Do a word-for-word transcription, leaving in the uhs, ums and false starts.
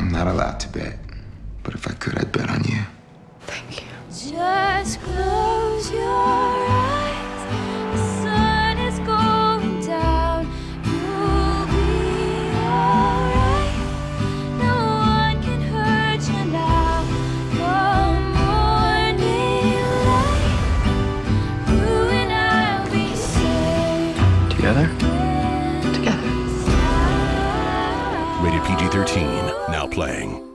I'm not allowed to bet, but if I could, I'd bet on you. Thank you. Just close your eyes. The sun is going down. You'll be alright. No one can hurt you now. Come morning light. You and I'll be safe. Together? Together. Rated P G thirteen, now playing.